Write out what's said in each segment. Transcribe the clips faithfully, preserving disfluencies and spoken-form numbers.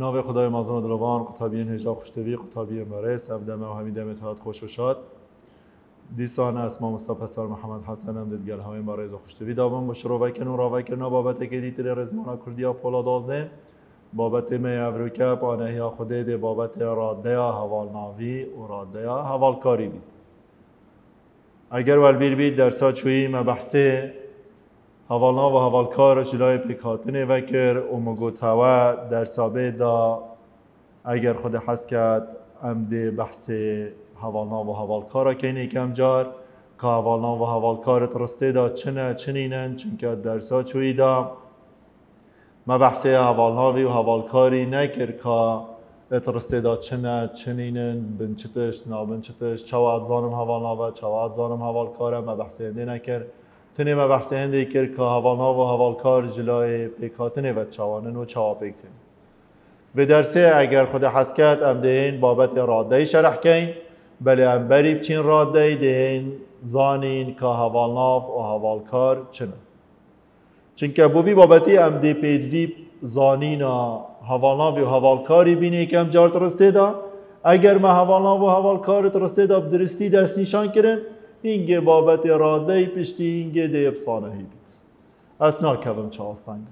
ناو خدای مازن دلوان قطابی نجاب خوشتوی قطابی مرس افدمه و حمیده متحد خوش و شاد دیسان اسما مصطفی سال محمد حسن هم دیدگل های مرز خوشتوی دابم باش رو وکن و رو وکن بابت که دیتر رزمانا کردیا پولا دازده بابت می افریقا پانهی خوده دی بابت راده حوال ناوی و راده حوال کاری بید اگر والبیر بید در سا چویی مبحثه حوالنا و حوالکار جلای پیکاتنه وکر و مگوتاوه در سابه دا اگر خود حس کرد امده بحث حوالنا و حوالکار کنی کم جار که حوالنا و حوالکار ترسته دا چنه چنینن چنکه در سا چوی دا مبحث حوالناوی و حوالکاری نکر که ترسته دا چنه چنینن بنچتش نابنچتش چواد زانم حوالناوه چواد زانم حوالکاره مبحث هنده نکر تنه ما بحث هنده کرد که حوالنا و حوالکار جلای پیکاتنه و چوانن و چوا پیکتن و درسه اگر خود حس کرد ام دهین بابت راده شرح کن بله ام بری بچین راده دهین زانین که حوالناف و حوالکار چنه چونکه بوی بابتی ام ده پیدوی زانین حوالناف و حوالکاری بینی که ام جار ترسته دا اگر ما حوالناف و حوالکار ترسته دا بدرستی دست نیشان کرن اینگه بابت راده پشتی اینگه ده افسانه هی بید اسنا کبم چه آستانگا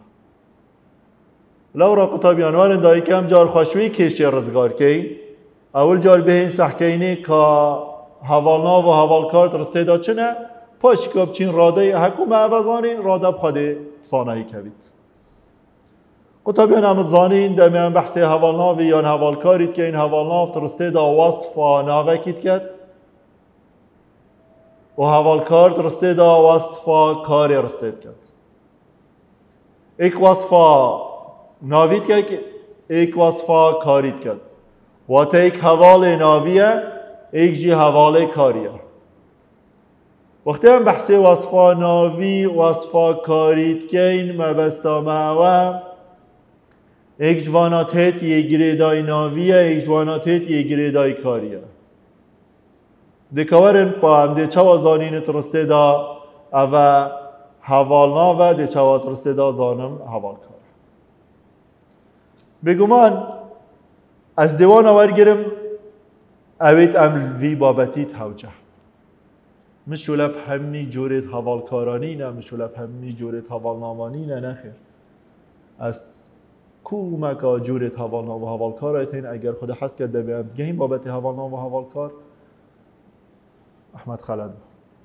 لو را قطابیان وارن دایی کم جار خوشوی کشی رزگار کی اول جار به این سحکینه که حوالنا و حوالکار ترسته دا چنه پاش کب چین راده حکوم عوضانین راده بخواده افسانه هی کبید قطابیان هم زانین دمیان بحث حوالنا و یان حوالکارید که این حوالنا ترسته دا وصف ناوه کید کرد و حوالکار ترسته دا وصفا کاری رستید کرد ایک وصفا ناوید کرد ایک وصفا کارید کرد و تا ایک حوال ناویه ایک جی حوال کاریه وقتی هم بحث وصفا ناوی وصفا کارید کن مبستا معوه ایک جوانات هیت یه گریدای ناویه ایک جوانات هیت یه گریدای کاریه دکورن پا هم ده چوا زانین ترسته دا او حوالنا و ده چوا ترسته دا زانم حوالکار بگمان از دیوان ورگرم اوید ام وی بابتیت هوجه مشولب همی جورت حوالکارانی نه مشولب همی جورت حوالنامانی نه نخیر از کومکا جورت حوالنا و حوالکار ایتین اگر خود حس کرده بیم گهیم بابت حوالنا و حوالکار احمد خالد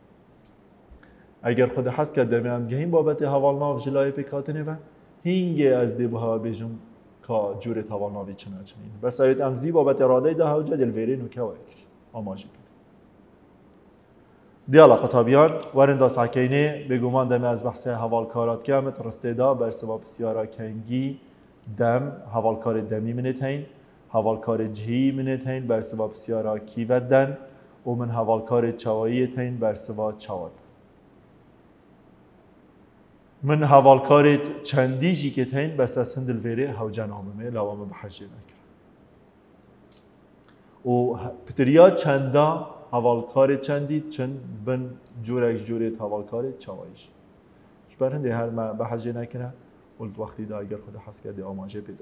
اگر خود حس کرده میم گهیم بابت حوالناو جلای پیکاتنه و هینگه از دی بها بیجم که جورت حوالناوی چنه چنین بس اید امزی بابت اراده ده هوجه دلویرین و که ویر آماجی بید دیالا قطابیان ورنده ساکینه بگومان دمی از بحث حوالکارات که همت رسته دا بر سباب سیارا کنگی دم حوالکار دمی منت هین حوالکار جهی منت هین بر سباب سیارا کیوت دن و من حوالکار چوایی تین بر سوا چواد من حوالکار چندیجی که تین بس از هندل ویره هوجه ناممه لوامه بحجه نکر و پتریا چندا حوالکار چندی چند بن جورک جورت حوالکار چواییش شبر هنده هر ما بحجه نکره ولد وقتی دا اگر خود حس کرده آماجه بده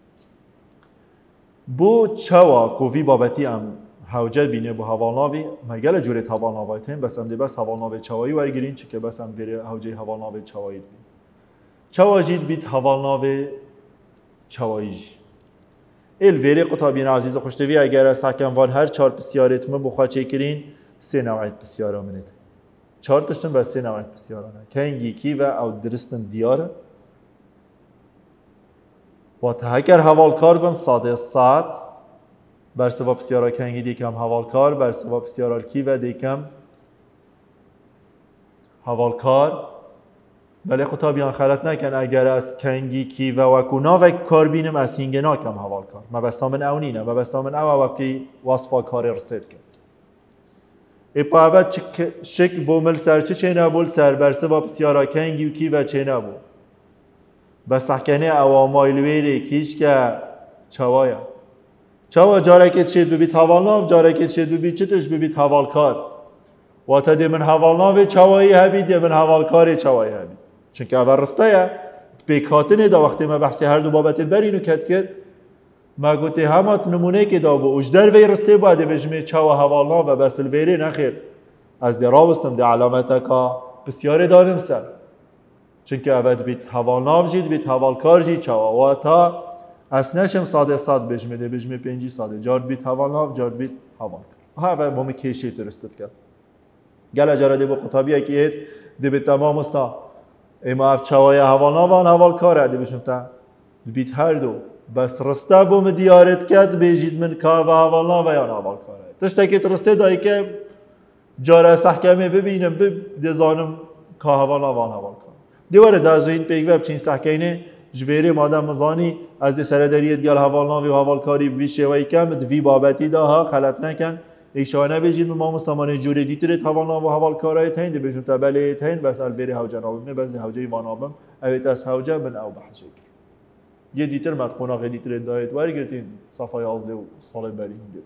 بو چوا کووی بابتی ام هوجه بینه با حوالناوی مگل جورت حوالناوی تیم بس هم دی بس حوالناوی چوایی ورگیرین چه که بس هم ویره هوجه حوالناوی چوایی بین چواجید بیت حوالناوی چوایی جی ایل ویره قطابین عزیز خوشتوی اگر سکن وان هر چهار بسیارت ما بخواه چه کرین سه نوعیت بسیارا منید چهار تشتن بس سه نوعیت بسیارانه کنگی کی و او درستن دیاره و تهکر حوالکار بن ساده ساعت بر سبب بسیارا کنگی دیکم حوالکار بر سبب بسیارا کی و دیکم حوالکار بله قطابیان خلط نکن اگر از کنگی کی و وکونا و کار بینم از هینگه ناکم حوالکار ما بستا من او نینه ما بستا من او وقتی وصفا کاری رسید کرد اپا اول شک بومل سر چه چه نبول سر بر سبب بسیارا کنگی و کی و چه نبول بس حکنه او مایلویری کیش که چوایا چوا جارکت شد ببیت حوالناو جارکت شد ببیت چتش ببیت حوالکار و تا دی من حوالناوی چوایی هبید دی من حوالکاری چوایی هبید چون که اول رسته یا پیکاتنه دا وقتی ما بحثی هر دو بابت برینو کت کرد ما گوتی همات نمونه که دا بو اجدر وی رسته باید بجمه چاو هوالا و بسل ویره نخیر از دی راوستم دی علامتا که بسیار دارم سر چونکه اول بیت هوالناو جید بیت هوالکار جید چاو و تا از نشم ساده ساد بجمه دی بجمه پنجی ساده جارد بیت هوالناو جارد بیت هوالکار ها اول بومی کشی درستت کرد گل جاره دی با قطابیه که دی بیت تمام استا اما اف چاوای هوالناو و هوالکاره دی بجمه تا بیت هر دو بس رسته بوم دیارت کرد بیجید من که و هوالناو و یا هوالکاره تشتکیت رسته دایی که جاره سحکمه ببینم بدزانم که هوالناو و هوالکاره دیواره دازوین پیگ وب چین سحکینه جویره مادم مزانی از دی سردریت گل هوالناوی و هوالکاری بویشه و ایکم دوی بابتی داها خلط نکن ایشانه بجید ما مستمانه جوری دیترت هوالناو و هوالکارای تین دی بجون تبلی تین بس الویری هوجه نابم بس دی هوجه وانابم اویت از هوجه من او بحجه یه دیتر مد قناقه دیتر دایت ورگرتین صفای آزده و سال بری هنده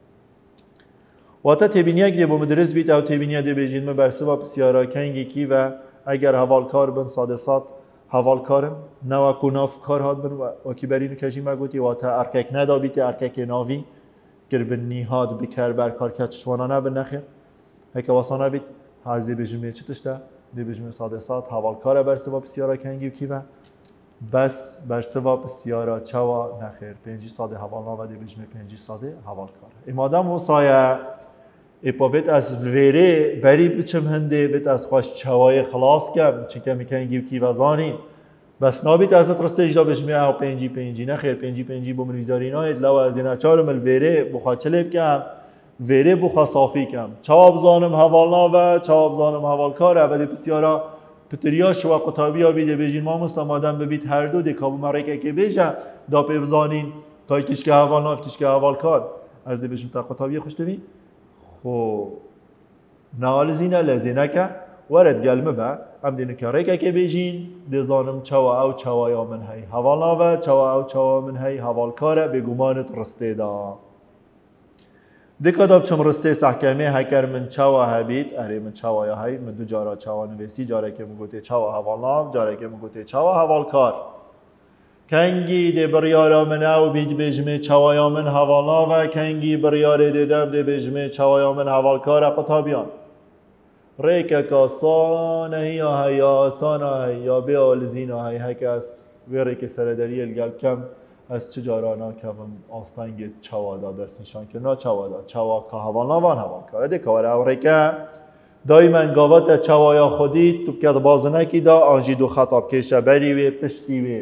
و تا تبینیه که با مدرس بیت او تبینیه دی بجید من برسه با پسیارا کنگی کی و اگر هوالکار بن ساده سات هوالکارم نوا کناف کار هاد بن و کی برینو کجی مگوتی و تا ارکک ندا بیت ارکک ناوی گر بن نیهاد بکر بر کار کچشوانا نبن نخیر هک واسانا بیت هازی بجمه چه تشته دی بجمه ساده سات هوالکار برسه با پسیارا کنگی کی و بس برسه با پسیارا چوا نخیر پنجی ساده هوالنا و دی بجمه پنجی ساده هوالکار امادم وصایه اپاویت از ویره بری بچم هنده ویت از خوش چوای خلاص کم چی که میکنی گیو کی وزانی بس نابیت از رسته اجدا بجمه او پنجی پنجی نخیر پنجی پنجی بومن ویزاری ناید لو از این اچارم الویره بخوا چلب کم ویره بخوا صافی کم چواب زانم هوالنا و چواب زانم هوالکار اولی پسیارا پتریاش و قطابی بیده بجین ما مستمادن ببید هر دو دکابو مرکه که بیجه دا پیوزانین تای کشکه هوالنا و کشکه هوالکار از دی بجم تا قطابی خوش دوی خو نال زینه لزینه که ورد گلمه با هم دینه که ریکه که بیجین دیزانم چوا او چوا یا من هی هوالنا و چوا او چوا من هی هوالکاره بگمانت رسته دا دکاداب چم رسته سحکمه هکر من چوا هبید اره من چوا یا هی من دو جارا چوا نویسی جاره که مگوته چوا هوالنا جاره که مگوته چوا هوالکار کنگی دی بریارا من او بید بجمه چوایا من هوالنا و کنگی بریار دیدم دی بجمه چوایا من هوالکار قطابیان ریکه کاسانه یا هی آسانه هی یا بی آلزینه هی هکس ویره که سردری الگل کم از چجارانا که آستانگ چوا دا دست نشان که نا چوا دا چوا که هوالنا وان هوالکار دی که وره او ریکه دایما گاوات چوایا خودی تو که بازنکی دا آنجی دو خطاب کشه بری وی پشتی وی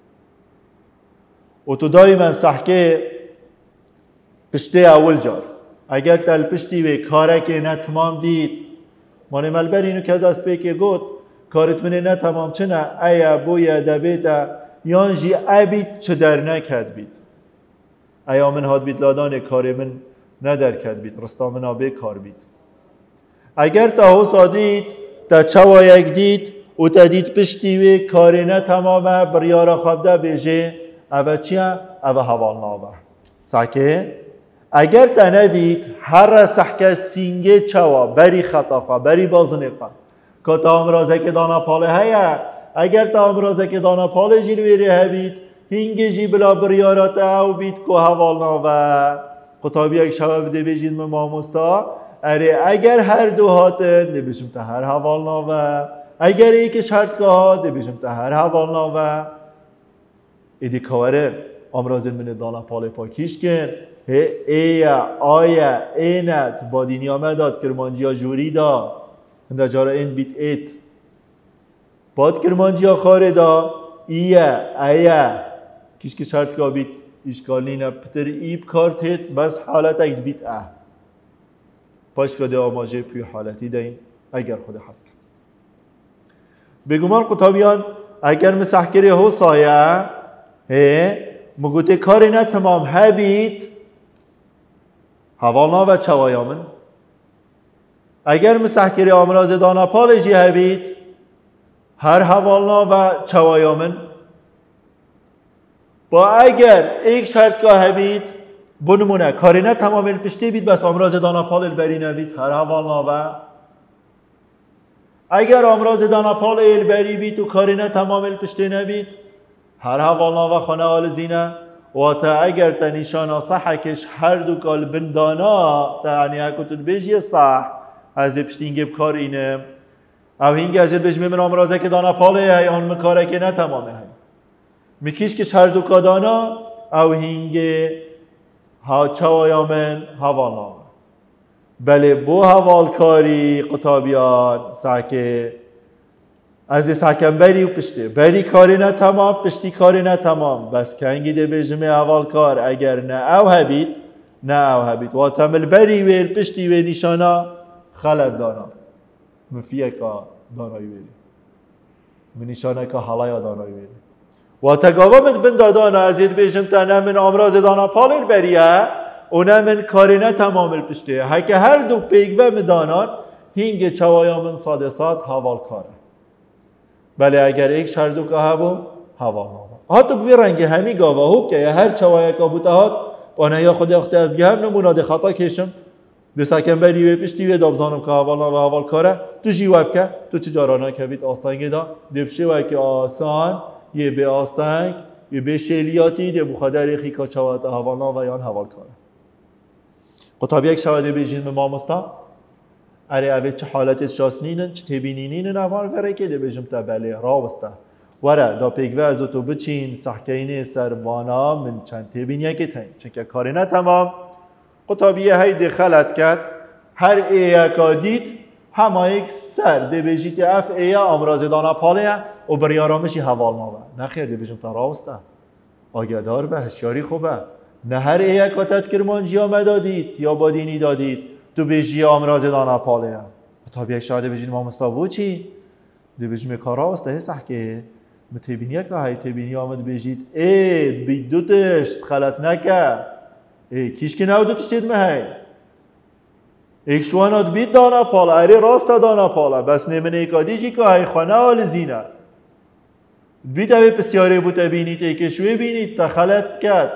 و تو دائما سحکه پشته اول جار اگر تل پشتی وی کاره که نه تمام دید مانه ملبر اینو که دست بی گوت کارت منه نه تمام چه نه ایا بویا دبیتا یانجی ابید چه در نکد بید ایا من هاد بید لادان کار من ندر کد بید رستا من آبه کار بید اگر تا حسا دید تا چوا یک دید و تا دید پشتی وی کار نه تمامه بریارا خوابده بیجه اوه چیه؟ اوه هوالناوه ساکه اگر تا ندید هر سحکه سینگه چوا بری خطا خواه بری بازنه خواه که تا امرازه که دانا پاله هیا اگر تا امرازه که دانا پاله جلویره هبید هنگه جی بلا بریارات او بید که هوالناوه قطابی یک شبه بده بیجید من ماموستا اره اگر هر دو هاتن ده بشم تا هر هوالناوه اگر ایک شرط که ها ده بشم تا هر هوالناوه ایدی کاره امراض من دانا پاله پاکیش کن هی ایا آیا اینت با دینی داد کرمانجیا جوری دا هنده جارا این بیت ایت باد کرمانجیا خاره دا ایا ایا کش که شرط که بیت اشکالی نه پتر ایب کارت هیت بس حالت اگه بیت اه پاش که ده آماجه پی حالتی داین اگر خود حس کد بگمان قطابیان اگر مسحکری هو سایه هی مگوته کاری نه تمام هبید هوالنا و چوایامن اگر مسحکری امراض دانا پالجی هبید هر هوالنا و چوایامن با اگر ایک شرط که هبید بنمونه کاری نه تمام پشتی بید بس امراض دانا پال البری نبید هر هوالنا و اگر امراض دانا پال البری بید و کاری نه تمام پشتی نبید هر هوالنا و خانه آل زینه و تا اگر تا نیشانا صحکش هر دو کال بندانا تا یعنی اکتون بیجی صح از پشتینگه بکار اینه او هنگی از بجمه من امرازه که دانا پاله های آن مکاره که نه تمامه های میکیش که هر دو کادانا او هنگی ها چوایا من هوانا بله بو هوالکاری قطابیان ساکه از ساکن بری و پشتی بری کاری نه تمام پشتی کاری نه تمام بس کنگی ده بجمه هوالکار اگر نه او هبید نه او هبید و تمل بری ویل پشتی وی نشانا خلد دانا مفیه که دانایی ویلی من نشانه که حالایا دانایی ویلی و تقاومت بند دانا ازید بیشم تا نه من امراض دانا پالر بریه و نه من کاری نه تمام پشتی هکه هر دو پیگوه مدانان هنگ چوایا من صادسات حوال کاره بله اگر ایک هر دو که هبو حوال نامه حتی بوی رنگ همی گاوه هوب که هر چوایا که بوده هات بانه یا خود اختی از گهم نمونه ده خطا کشم ده سکن بری و پشتی و دابزانم که حوال نامه حوال کاره تو جیواب که تو چه جارانا که وید آستانگی دا دبشه و که آسان یه به آستانگ یه به شیلیاتی ده بخادر خیکا چوات حوال نامه و یان حوال کاره قطابی یک شواده بیجین به ما مستا اره اوه چه حالت شاسنینن چه تبینینین اوان وره که ده بیجم تا بله راوستا وره دا پیگوه از تو بچین سحکین سروانا من چند تبینیه که تاین چونکه کاری نه تمام قطابی های ده خلط کرد هر ایه که دید همه یک سر ده بیجیت اف ایه امراض دانا پاله و بریارامشی حوال نامه نخیر ده بیجم تا راوستا آگهدار به هشیاری خوبه نه هر ایه کاتت کرمانجی ها دادید یا بادینی دادید تو بیجی امراض دانا پاله هم تا یک شاده بیجین ما مستابو چی؟ ده بیجی کارا استه سحکه متبینیه که های تبینی آمد بیجید ای بید دو تشت خلط نکه ای کیش که نو دو تشتید مهی ایک شوانات بید دانا پاله اری راست دانا پاله بس نمن ایکادی جی که های خانه آل زینه بید اوی پسیاره بو تبینید ایک شوی بینید تا خلط کد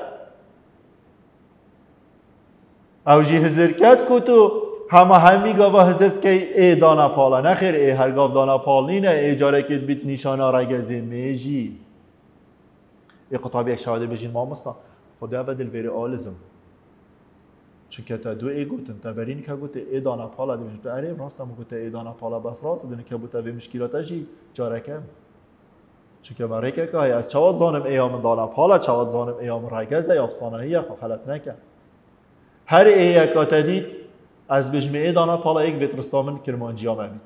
او جی هزر کد کو تو همه همی گاوا هزرت که ای دانا پالا نخیر ای هر گاو دانا پال نینه ای جاره کد بیت نیشانا رگزه میجی ای قطاب یک شهاده بجین ما مستا خدا و دل ویری آلزم چونکه تا دو ای گوتن تا برین که گوته ای دانا پالا دیمش تو اره راست هم گوته ای دانا پالا بس راست دونه که بوته وی مشکلاتا جی جاره کم چونکه برای که که از چواد زانم ایام دانا پالا چواد زانم ایام رگزه یا افسانهیه خو خلط نکن هر ایه که تدید از بجمعه دانا پالا ایک ویترستامن کرمانجی ها ممید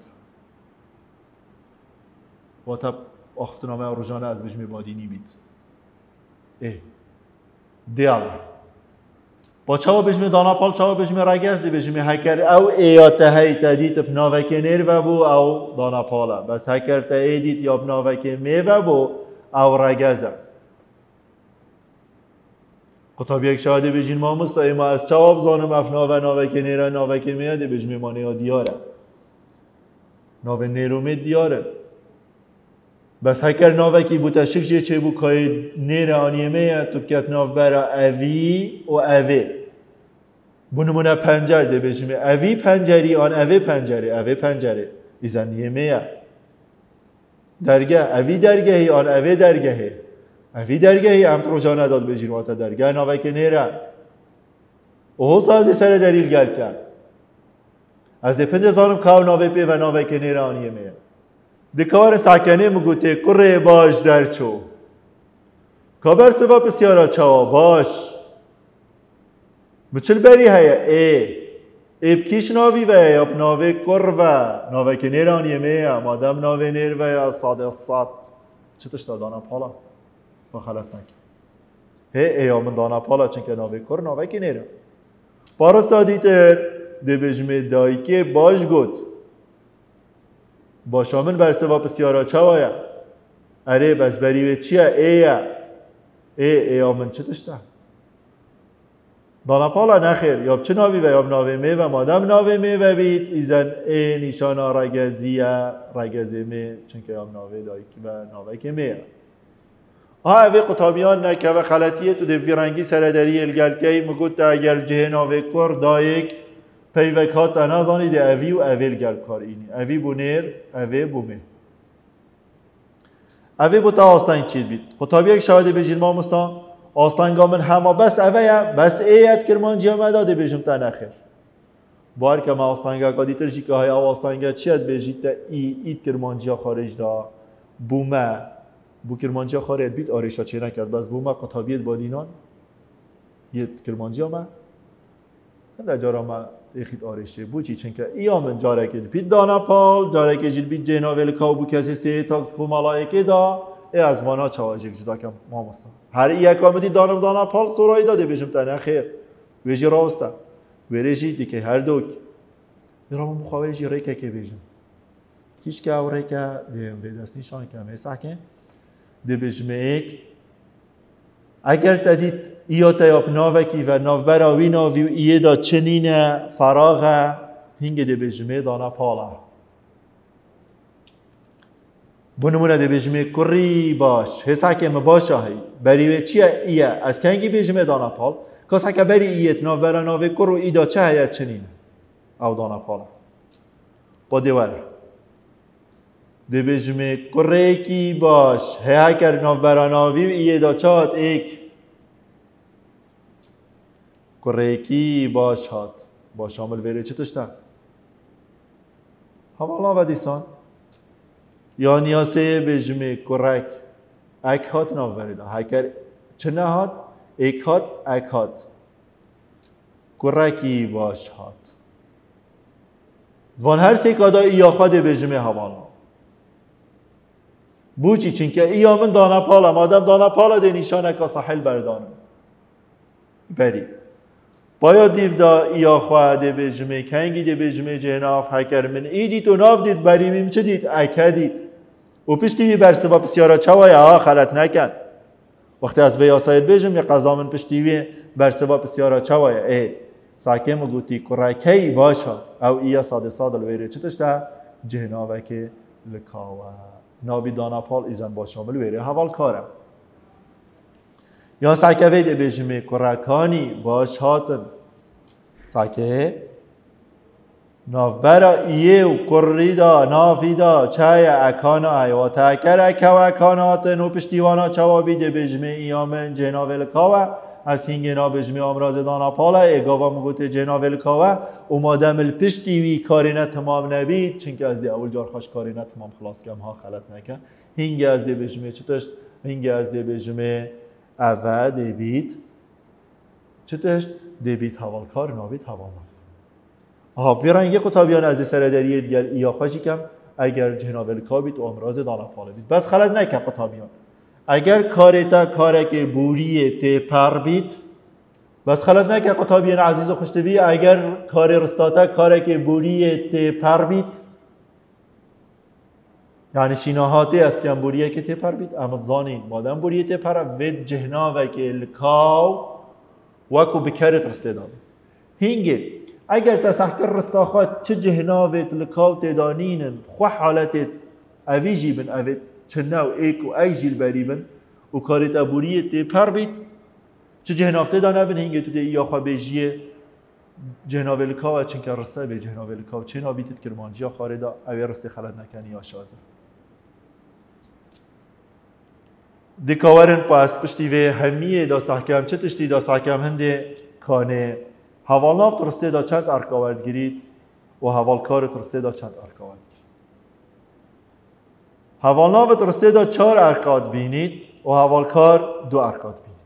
و تب اختنامه روزانه از بجمعه بادینی بید ای دیال با چاو بجمعه دانا پال چاو بجمعه رگز دی بجمعه هکر او ایات هی تدید پناوکه نیر و بو او دانا پالا بس هکر تا ایدید یا پناوکه می و بو او رگزه قطاب یک شهاده بجین ما مستا ما از چواب زانم اف ناوه ناوه که نیره ناوه که میاده بجمه مانه ها دیاره ناوه نیرومه دیاره بس هکر ناوه که بوتا شکشه چه بو که نیره آنیه میاد تو بکت ناو برا اوی و اوی بونمونه پنجر ده بجمه اوی پنجری آن اوی پنجره اوی پنجره ایزن نیه میاد درگه اوی درگهی آن اوی درگهی اوی درگهی هم تروجا نداد بجین واتا درگه ناوه که نیره اوه سازی سر دلیل گل کرد از ده پنج زانم کاو ناوه پی و ناوه که نیره آنیه میه دکار ساکنه مگوته کره باش در چو کابر سوا پسیارا چوا باش مچل بری هیا ای ای بکیش ناوی و یا ناوه کر و ناوه که نیره آنیه میه مادم ناوه نیر و یا صادق صاد چه تشتا دانا پالا و خلط نکن هی ایامن دانا پالا چنکه ناوه کر ناوه که نیره پارستا دیتر ده بجمه دایی که باش گوت باشامن برسه و پسیارا چوایا اره بس بریوه چیه ایه ای ایامن چه تشتا دانا پالا نخیر یاب چه ناوی و یاب ناوه می و مادم ناوه می و بید ایزن ای نیشانا رگزیه رگزه می چنکه یاب ناوه دایی و ناوه که میه ها اوی قطابیان نکه و خلطیه تو دوی رنگی سردری الگلگهی مگود تا اگر جه ناوه کر دایک پیوک ها تا نازانی ده اوی و اوی الگل کار اینی اوی بو نیر اوی بو می اوی بو تا آستان چید بید قطابی یک شواده بجین ما مستا آستانگا من همه بس اویا بس ایت کرمانجی هم داده بیشم تا نخیر بار که ما آستانگا قدی ترجی که های آستانگا چیت بیشید تا ای ایت کرمانجی خارج دا بومه بو کرمانجی خارج بیت آریشا چه نکرد بس بومه قطابیت با دینان یه کرمانجی هم هنده جارا ما ایخید آریشه بو چی چنکه ایا من جاره که بیت دانا پال جاره که جیل بیت جناویل کاو بو کسی سه تا کو ملائکه دا ای از وانا چواجی جدا کم مامسا هر یک کامدی دانم دانا پال سورایی داده بیشم تا نخیر ویجی راسته ویجی دیگه هر دوک درام مخواهی ریکه که بیشم کیش که او ریکه دیم ویدرسی شان که میسه که دی بیشم ایک اگر تدید ایاتا یا ناوکی و ناوبراوی ناوی و ایه دا چنین فراغه هنگ دی بیشم دانا پاله بنمونه دی بیشم کری باش حسا که مباشه هی بریوه چیه ایه از کنگی بیشم دانا پال کسا که بری ایت ناوبرا ناوی کرو ایدا چه هیت چنینه او دانا پاله با دیواره دی بیشم کری کی باش هیا کر ناوبرا ناوی و ایه دا چات ایک کری کی باش هات با شامل ویره چه تشتا حوالا و دیسان یا نیاسه بجمه کرک اک هات ناو برده هکر چنه هات ایک هات اک هات کرکی باش هات وان هر سی کادا ایا خود بجمه حوالا بوچی چنکه ایا من دانا پالا مادم دانا پالا ده نشانه که ساحل بردانم بری باید دیو دا ایا خواه ده بجمه کنگی ده بجمه جناف هکر من ای دید و ناف دید بریمیم چه دید اکه دید و پشتی برسه و بسیارا چوای آه خلط نکن وقتی از وی آسایل بجم یا قضا من پشتی برسه و بسیارا چوای ای ساکه مگوتی کرکی باشد او ایا ساده ساده الویره چه تشته جناوه که لکاوه نابی دانا پال ایزن با شامل ویره حوال کاره یا ساکه ویده بجمه کرکانی باش هاتن ساکه نافبرا ایه و کری دا نافی دا چای اکانا ای و تاکر اکو اکاناتن و پشتیوانا چوابی ده بجمه ایامن جناویل کاوه از هینگه نا بجمه امراض دانا پالا ایگاوا مگوته جناویل کاوه و مادم الپشتیوی کارینه تمام نبید چنکه از دی اول جار خوش کارینه تمام خلاص کم ها خلط نکن هینگه از دی بجمه چطشت هینگه از دی بجمه اوه دی بید چطشت دی بید حوالکار نابید حوال نف آها ویرانگی قطابیان از دی سردریه دیگر ایا خوشی کم اگر جناویل کا بید و امراض دانا پالا بید بس خلط نکن قطابیان اگر کارتا کارک بوری تی پر بید بس خلط نکن قطابیان عزیز و خوشتوی اگر کار رستاتا کارک بوری تی پر بید یعنی شیناهاتی است که بوریه که تی پر بید اما زانین مادم بوریه تی پر وید جهناوه که الکاو وکو بکرت رسته دابید هینگه اگر تسحکر رستاخات چه جهناوه الکاو تی دانینن خو حالت اویجی بن اوید چناو ایک و ایجیل بریبن و کارت ابوریه تی پر بید چه جهنافته دانه بن هنگه تو دی یا خواه بیجیه جهناویل کاو چنکه رسته به جهناویل کاو چه نابیتت کرمانجی خارده اوی رسته خلط نکنی یا شازه دکاورن پاس پشتی و همیه دا سحکم چه تشتی دا سحکم هنده کانه حوال نافت رسته دا چند ارکاورد گیرید و حوال کارت رسته دا چند ارکاورد گیرید حوال نافت رسته دا چار ارکاد بینید و حوال کار دو ارکاد بینید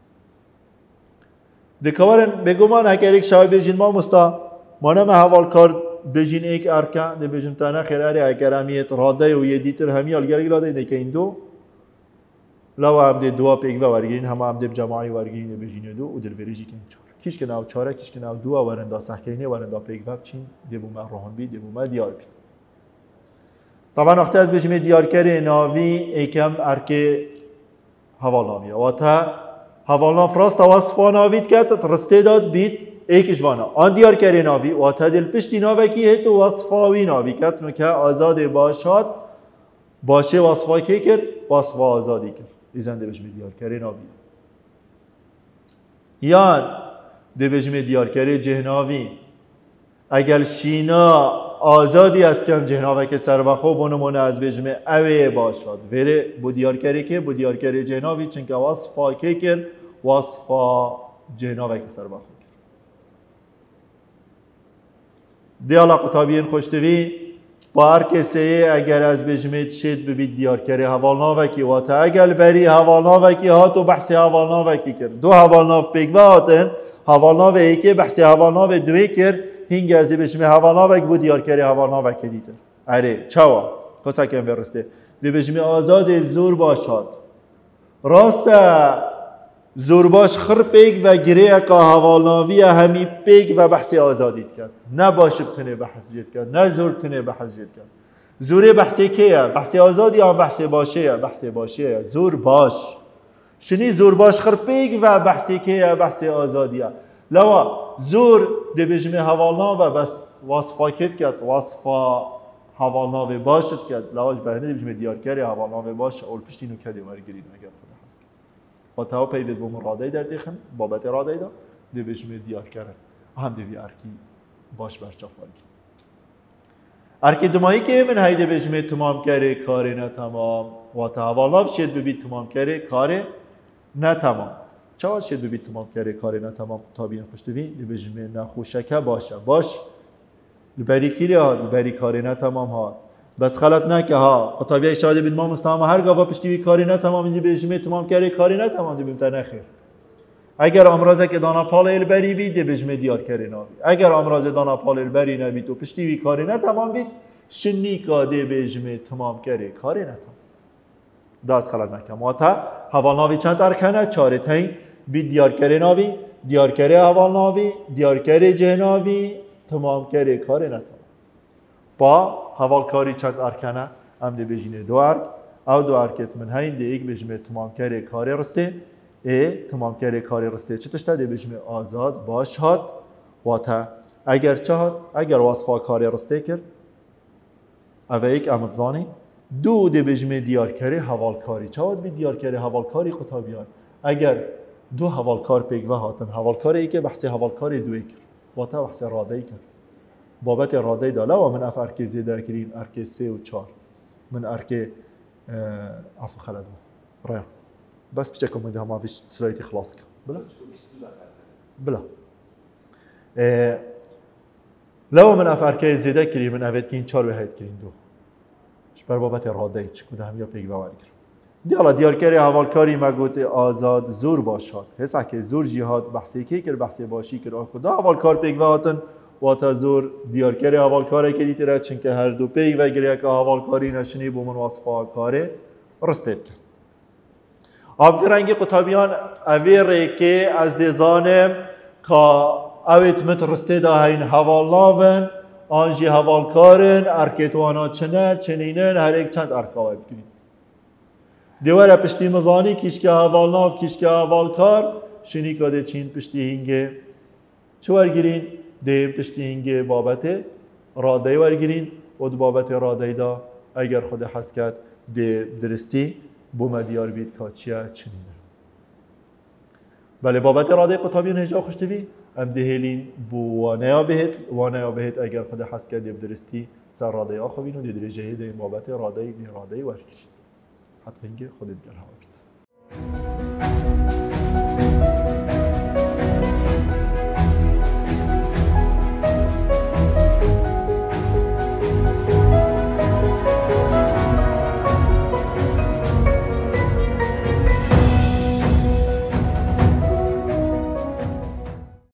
دکاورن بگومان اگر ایک شای بیجین ما مستا مانم حوال کار بیجین ایک ارکان ده بیجین تانه خیراره اگر همیت راده و یه دیتر همی آلگرگی لاده ده که این دو لو هم ده دو پیک و ورگیرین همه هم ده جماعی ورگیرین ده بیجین دو و دلوریجی که این چار کیش که نو چاره کیش که نو دو ورندا سحکینه ورندا پیک و چین ده بومه روحان بید ده بومه دیار بید طبعا وقتی از بجمه دیار کره ناوی ایکم ارکه حوال ناویه و تا حوال ناف راست وصفا ناوید که رسته داد بید ایکش وانا آن دیار کره ناوی و تا دل پشتی ناوی که هیتو وصفاوی ناوی که که آزاد باشد باشه وصفا که کرد وصفا آزادی کرد ایزن ده بجمه دیار کره ناوی یان ده بجمه دیار کره جهناوی اگر شینا آزادی است کم جهناوه که سر و خوب بونمونه از بجمه اوه باشد وره بودیار کری که بودیار کری جهناوی چنکه وصفا که کرد وصفا جهنا و کسر بخون دیالا قطابین خوشتوی با هر کسی اگر از بجمید شد ببید دیار کری حوالناوکی و تا اگر بری حوالناوکی هات و بحث حوالناوکی کرد دو حوالناو بگوه هاتن حوالناو ایکی بحث حوالناو دوی کرد هنگ از بجمید حوالناوک بود دیار کری حوالناوکی دیده اره چوا کسا کم برسته دی بجمید آزاد زور باشد راست زور باش خر پیگ و گریه که حوالناوی همی پیگ و بحث آزادیت کرد نه باش بتنه بحثیت کرد نه زور بتنه بحثیت کرد زوری بحثی کیه بحث آزادی یا بحث باشه بحث باشه زور باش شنی زور باش خر پیگ و بحثی کیه بحث آزادیه لوا زور دی بجمه حوالناو بس وصفاکت کرد وصفا حوالناو باشد کرد لواش برهنه دی بجمه دیار کری حوالناو باش اول پشتینو کدی ورگیرید مگر با تا پیوید با مرادی در دیخن بابت رادی دا دی بجمه دیار کرد هم دیوی ارکی باش برچاف ورگی ارکی دمایی که من هایده بجمه تمام کری کاری نه تمام و تا حوالناو شد ببید تمام کری کاری نه تمام چه شد ببید تمام کری کاری نه تمام طابین خوشتوی دی بجمه نخوشکه باشه باش لبری کیری ها لبری کاری نه تمام ها بس خلط نکه ها قطابیه شاده بید ما مستهم هر گاوا پشتیوی کاری نه تمام اینجا بجمه تمام کری کاری نه تمام دی بیمتا نخیر اگر امراضه که دانا پال البری بید دی بجمه دیار کری نابید اگر امراضه دانا پال البری نبید و پشتیوی کاری نه تمام بید شنی که دی بجمه تمام کری کاری نه تمام دست خلط نکه ماتا حوالناوی چند ارکنه چاره تین بید دیار کری ناوی دیار کری حوالناوی دیار کری جهناوی تمام کری کاری نه تمام با حوالکاری چند ارکنه هم دی بجینه دو ارک او دو ارکت من هین دی ایک بجمه تمام کری کاری رسته ای تمام کری کاری رسته چه تشته دی بجمه آزاد باش هات و تا اگر چه هات اگر وصفا کاری رسته کرد او ایک امتزانی دو دی بجمه دیارکاری حوالکاری چه هات بی دیارکاری حوالکاری خطابیان اگر دو حوالکار پیگوه هاتن حوالکاری ای که بحث حوالکاری دوی کرد و تا بحث راده کرد بابت راده داله و من اف ارک زیده کرین ارک سه و چار من ارک عفو خلد بود رایم بس بچه کم ده همه فیش سلایتی خلاص کن بلا بلا لو من اف ارک زیده کرین من اوید کین چار و هید کرین دو شبر بابت راده ایچ کده همیا پیگ و واری کرد دیالا دیارکاری حوالکاری مگوت آزاد زور باشد حسا که زور جهاد بحثی که کر بحثی باشی کر آن کده حوالکار پیگ و هاتن و تا زور دیارکاری حوالکاری که دیتی را چون که هر دو پیگ و گریه که حوالکاری نشنی بو من وصفا کاره رستید کرد آب فرنگی قطابیان اویره که از دیزانم که اویت مت رستید هین حوالناون آنجی حوالکارن ارکتوانا چنه چنینن هر یک چند ارکاوید کنید دیواره پشتی مزانی کشکه حوالناو کشکه حوالکار شنی کده چین پشتی هنگه چوار گیرین دیم پشتی هنگه بابت راده ورگیرین و دو بابت راده دا اگر خود حس کرد دی درستی بوم دیار بید که چیه چنینه بله بابت راده قطابیان هجا خوشتوی ام دهیلین بو وانیا بهت وانیا بهت اگر خود حس کرد دی درستی سر راده آخوین و دی درجه دی بابت راده دی راده ورگیرین حتی هنگه خودت گل هوا بید